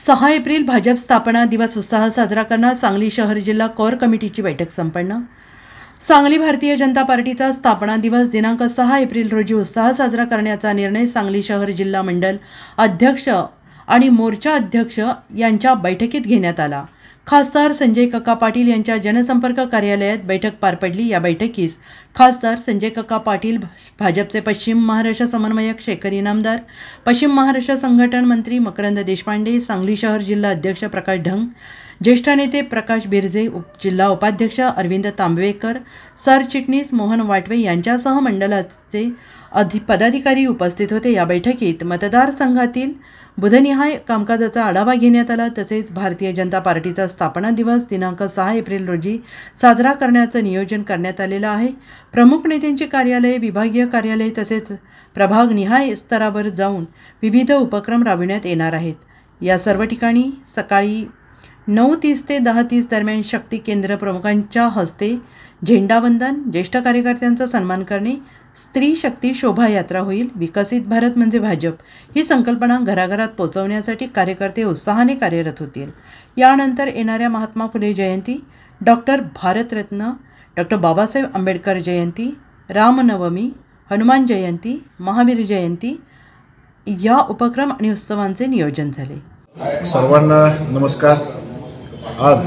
6 April Bhajap स्थापना दिवस उत्साह साजरा करणार सांगली शहर जिल्हा कोर कमिटीची बैठक संपन्न। सांगली भारतीय जनता पार्टीचा स्थापना दिवस दिनांक 6 एप्रिल रोजी उत्साह साजरा करण्याचा निर्णय सांगली शहर जिल्हा मंडल अध्यक्ष आणि मोर्चा अध्यक्ष यांच्या बैठकीत घेण्यात आला। खासदार संजय काका पाटील यांच्या जनसंपर्क कार्यालयात बैठक पार पडली। या बैठकीस खासदार संजय काका पाटील, भाजपचे पश्चिम महाराष्ट्र समन्वयक शेखर इनामदार, पश्चिम महाराष्ट्र संघटन मंत्री मकरंद देशपांडे, सांगली शहर जिल्हा अध्यक्ष प्रकाश ढंग, ज्येष्ठ नेते प्रकाश बिरजे, जिल्हा उपाध्यक्ष अरविंद तांबवेकर, सरचिटणीस मोहन वाटवे यांच्यासह मंडळाचे पदाधिकारी उपस्थित होते। या बैठकीत मतदारसंघातील बुधनिहाय कामकाजाचा आढावा घेण्यात आला। तसेच भारतीय जनता पार्टीचा स्थापना दिवस दिनांक 6 एप्रिल रोजी साजरा करण्याचे नियोजन करण्यात आलेले आहे। प्रमुख नेत्यांची कार्यालये, विभागीय कार्यालये तसेच प्रभागनिहाय स्तरावर जाऊन विविध उपक्रम राबविण्यात येणार आहेत। या सर्व ठिकाणी सकाळी 9:30 ते 10:30 दरम्यान शक्ती केंद्र प्रमुखांच्या हस्ते झेंडावंदन, ज्येष्ठ कार्यकर्त्यांचा सन्मान करणे, स्त्री शक्ती शोभायात्रा होईल। विकसित भारत म्हणजे भाजप ही संकल्पना घराघरात पोहोचवण्यासाठी कार्यकर्ते उत्साहाने कार्यरत होतील। यानंतर येणाऱ्या महात्मा फुले जयंती, डॉक्टर भारतरत्न डॉक्टर बाबासाहेब आंबेडकर जयंती, रामनवमी, हनुमान जयंती, महावीर जयंती या उपक्रम आणि उत्सवांचे नियोजन झाले। सर्वांना नमस्कार। आज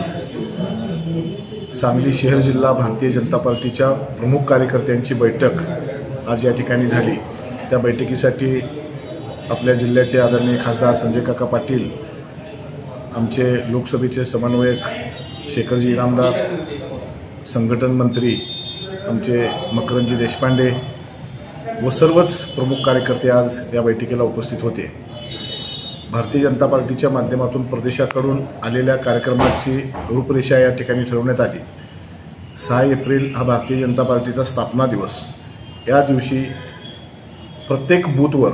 सांगली शहर जिल्हा भारतीय जनता पार्टीच्या प्रमुख कार्यकर्त्यांची बैठक आज या ठिकाणी झाली। त्या बैठकीसाठी आपल्या जिल्ह्याचे आदरणीय खासदार संजय काका पाटील, आमचे लोकसभेचे समन्वयक शेखरजी इनामदार, संघटन मंत्री आमचे मकरंदजी देशपांडे व सर्वच प्रमुख कार्यकर्ते आज या बैठकीला उपस्थित होते। भारतीय जनता पार्टीच्या माध्यमातून प्रदेशाकडून आलेल्या कार्यक्रमाची रूपरेषा या ठिकाणी ठरवण्यात आली। 6 एप्रिल हा भारतीय जनता पार्टीचा स्थापना दिवस। या दिवशी प्रत्येक बूथवर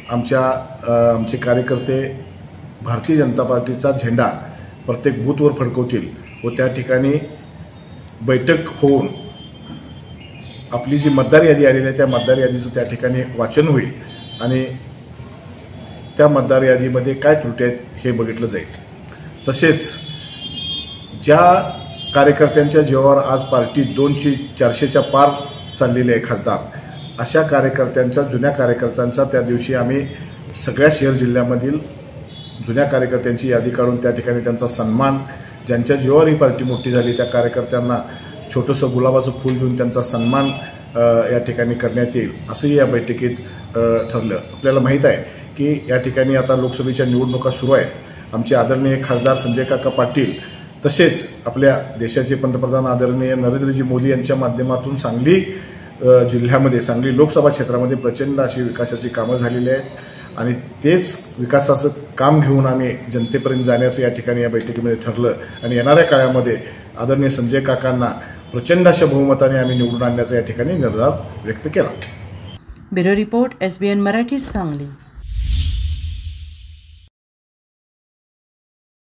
आमचे कार्यकर्ते भारतीय जनता पार्टीचा झेंडा प्रत्येक बूथवर फडकवतील व त्या ठिकाणी बैठक होऊन आपली जी मतदार यादी आलेली आहे त्या मतदार यादीचं त्या ठिकाणी वाचन होईल आणि त्या मतदार यादीमध्ये काय त्रुटी आहेत हे बघितलं जाईल। तसेच ज्या कार्यकर्त्यांच्या जीवावर आज पार्टी 200-400च्या पार चाललेली आहे खासदार, अशा कार्यकर्त्यांच्या जुन्या कार्यकर्त्यांचा त्या दिवशी आम्ही सगळ्या शहर जिल्ह्यामधील जुन्या कार्यकर्त्यांची यादी काढून त्या ठिकाणी त्यांचा सन्मान, ज्यांच्या जीवावर ही पार्टी मोठी झाली त्या कार्यकर्त्यांना छोटंसं गुलाबाचं फूल देऊन त्यांचा सन्मान या ठिकाणी करण्यात येईल असंही या बैठकीत ठरलं। आपल्याला माहीत आहे की या ठिकाणी आता लोकसभेच्या निवडणुका सुरू आहेत। आमचे आदरणीय खासदार संजय काका पाटील तसेच आपल्या देशाचे पंतप्रधान आदरणीय नरेंद्रजी मोदी यांच्या माध्यमातून सांगली जिल्ह्यामध्ये, सांगली लोकसभा क्षेत्रामध्ये प्रचंड अशी विकासाची कामं झालेली आहेत आणि तेच विकासाचं काम घेऊन आम्ही जनतेपर्यंत जाण्याचं या ठिकाणी या बैठकीमध्ये ठरलं आणि येणाऱ्या काळामध्ये आदरणीय संजय काकांना प्रचंड अशा बहुमताने आम्ही निवडून आणण्याचा या ठिकाणी निर्धार व्यक्त केला। Bureau report, SBN Marathi, Sangli.